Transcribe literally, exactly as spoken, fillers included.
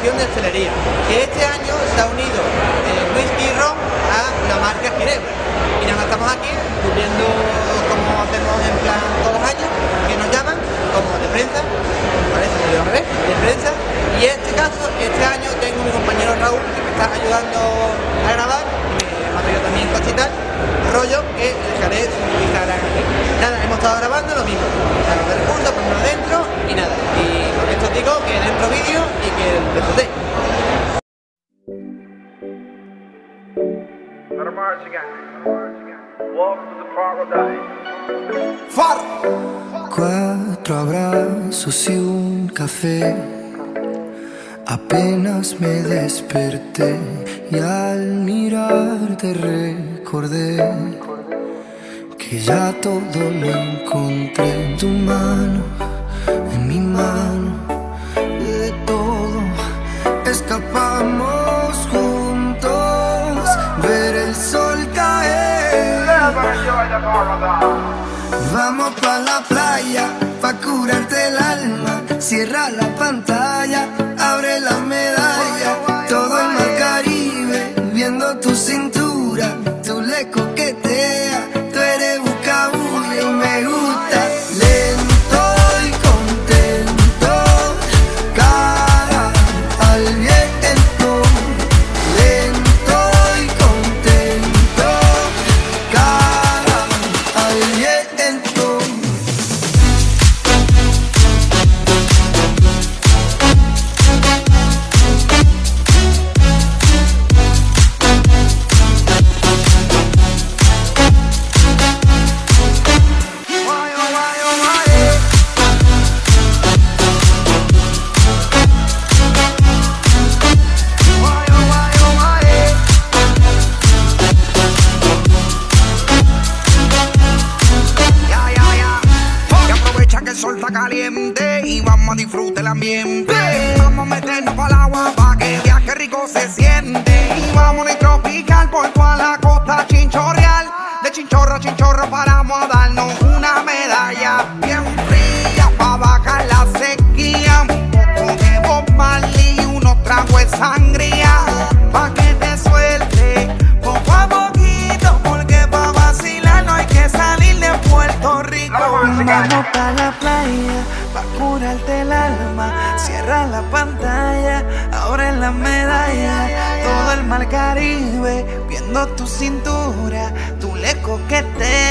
colaboración de hostelería, que este año se ha unido eh, whisky y ron a la marca Ginebra. Y nada, estamos aquí cumpliendo como hacemos en plan todos los años, que nos llaman como de prensa, parece que lo revés, de prensa. Y en este caso, este año tengo mi compañero Raúl que me está ayudando a grabar, me ha traído también cositas, rollo que dejaré su Instagram aquí. Nada, hemos estado grabando lo mismo, sacar de recursos, ponerlo dentro y nada. Y con esto digo que dentro vídeo y que disfrutéis. Cuatro abrazos y un café. Apenas me desperté y al mirarte recordé que ya todo lo encontré en tu mano, en mi mano. De todo escapamos juntos, ver el sol caer. Vamos pa' la playa, pa' curarte el alma. Cierra la pantalla, abre la medalla. Todo el mar Caribe, viendo tu cintura. Tú le coqueteas, tú eres buscabulla y me gusta. Lento y contento, cara al viento. Lento y contento, cara al viento. Caliente y vamos a disfrutar el ambiente. Vamos a meternos para el agua pa' que viaje rico se siente. Y vamos a tropical por toda la costa chinchorreal. De chinchorro a chinchorro paramos a darnos una medalla bien fría pa' bajar la sequía. Un poco de Bob Marley y unos tragos de sangría pa' que te suelte poco a poquito, porque pa' vacilar no hay que salir de Puerto Rico. Vamos pa' la playa, pa' curarte el alma. Cierra la pantalla, abre la medalla. Todo el mar Caribe, viendo tu cintura. Tú le coqueteas.